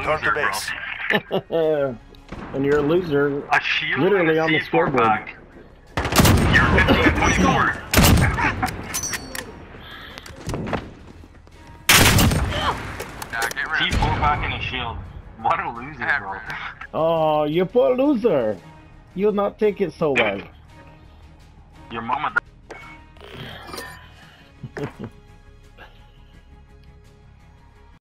Return to loser, base. And you're a loser. A shield Literally and a on the C4 scoreboard. pack. You're 15-24. C4 pack and a shield. What a loser, bro. Oh, you poor loser. You'll not take it so well. Your mama.